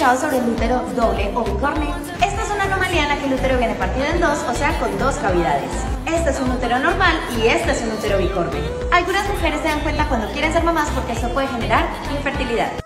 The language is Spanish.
escuchado sobre el útero doble o bicorne? Esta es una anomalía en la que el útero viene partido en dos, o sea, con dos cavidades. Este es un útero normal y este es un útero bicorne. Algunas mujeres se dan cuenta cuando quieren ser mamás porque esto puede generar infertilidad.